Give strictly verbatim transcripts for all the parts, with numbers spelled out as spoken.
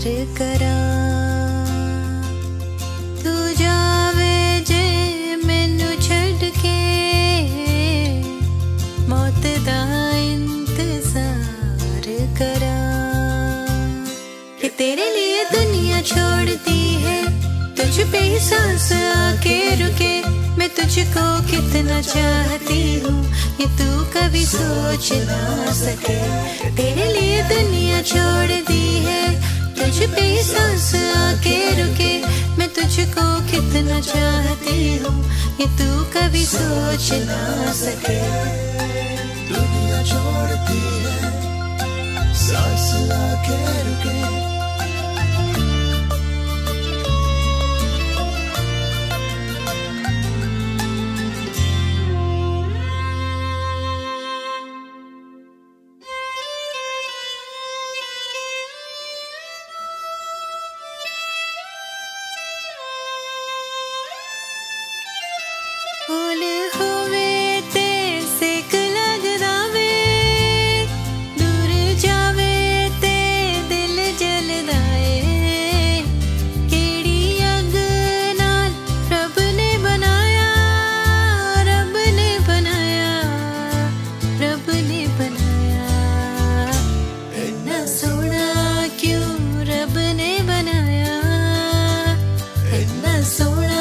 करा। तू जावे जे मैनू छड़ के, मौत दा इंतजार करा। कि तेरे लिए दुनिया छोड़ती है, तुझ पे ही सांस आके रुके। मैं तुझको कितना चाहती हूँ ये तू कभी सोच ना सके। तेरे लिए दुनिया छोड़ दी है, तुझ पे ही सांस आके रुके। मैं तुझको कितना चाहती हूँ ये तू कभी सोच ना सके। दुनिया छोड़ती है, सांस आके रुके। फूल होवे ते सेक लगदा वे, दूर जावे ते दिल जलदा ए। केड़ी अग नाल रब ने बनाया, रब ने बनाया, रब ने बनाया। इतना सोहना क्यों रब ने बनाया, इतना सोहना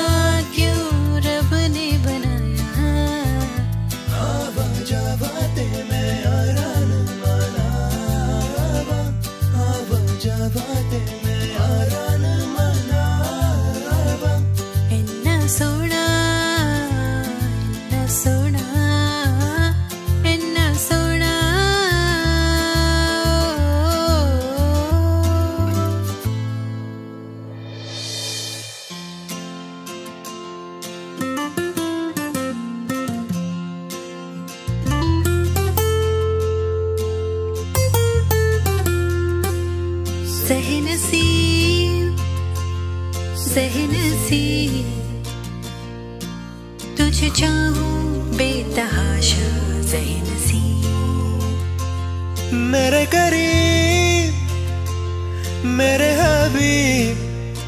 बातें मैं यारान मनावा। इन्ना सोना, इन्ना सोना, इन्ना सोना। ज़हनसीब, ज़हनसीब, तुझे चाहूं बेतहाशा ज़हनसीब। मेरे करीब, मेरे हबीब,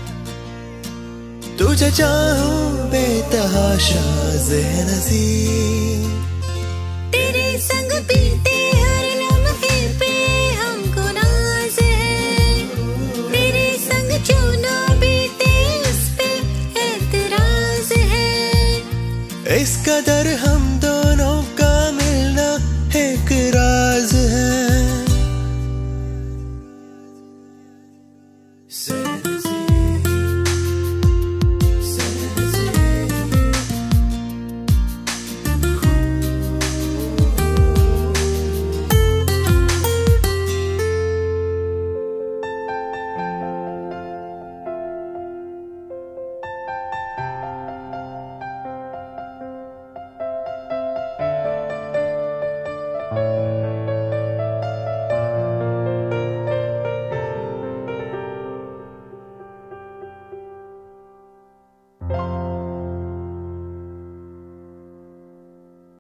तुझे चाहूं बेतहाशा ज़हनसीब। तेरे संग बीते हर लम्हे पे हमको नाज है, तेरे संग जो ना बीते उस पे एतराज है। इस कदर हम दोनों का मिलना एक राज है।